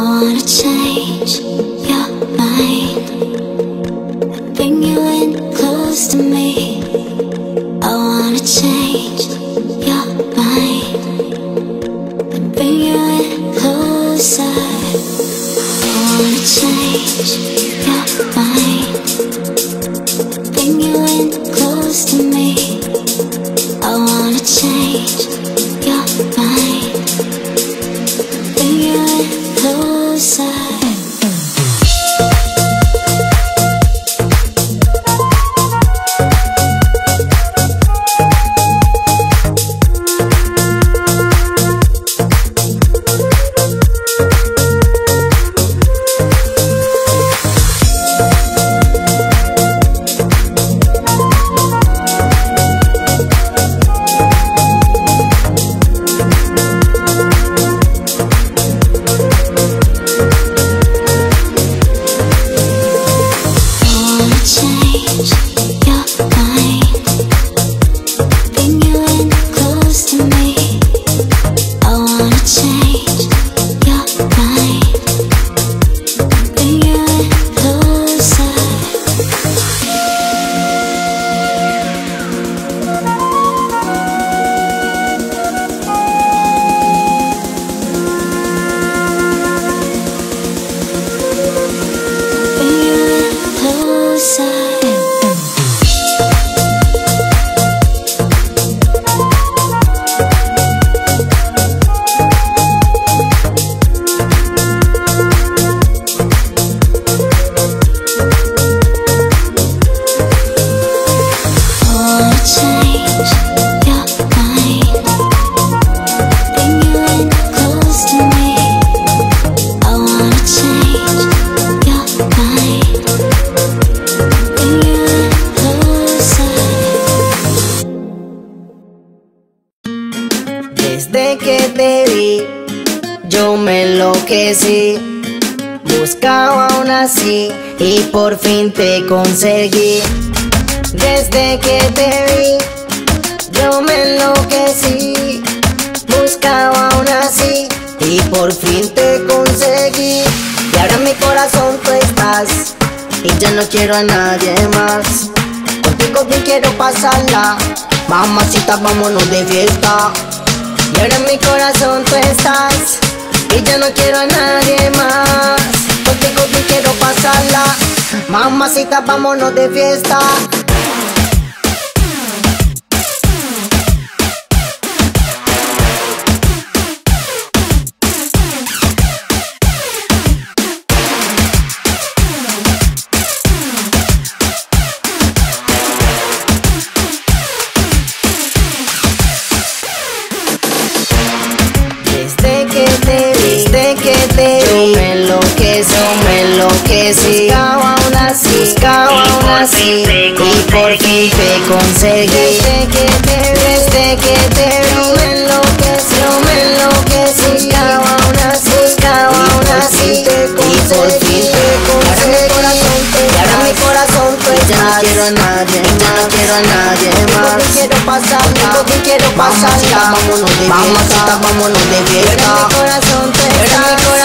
wanna change your mind, bring you in close to me. I wanna change your mind, bring you in closer. I wanna change your mind, bring you in close to me. I wanna change your mind, bring you in closer. Desde que te vi, yo me enloquecí. Buscaba una así y por fin te conseguí. Desde que te vi, yo me enloquecí. Buscaba una así y por fin te conseguí. Y ahora en mi corazón tú estás y ya no quiero a nadie más. Contigo bien quiero pasarla, mamacita, vámonos de fiesta. Y ahora en mi corazón tú estás y ya no quiero a nadie más. Contigo bien quiero pasarla, mamacita, vámonos de fiesta. Desde que te vi, yo me enloquecí. Buscaba una así y por fin te conseguí. Desde que te vi, yo me enloquecí. Buscaba una así y por fin te conseguí. Y ahora mi corazón tú estás, ya no quiero a nadie, más. Quiero pasarla, vámonos de fiesta. Vámonos de fiesta. Mi corazón te está,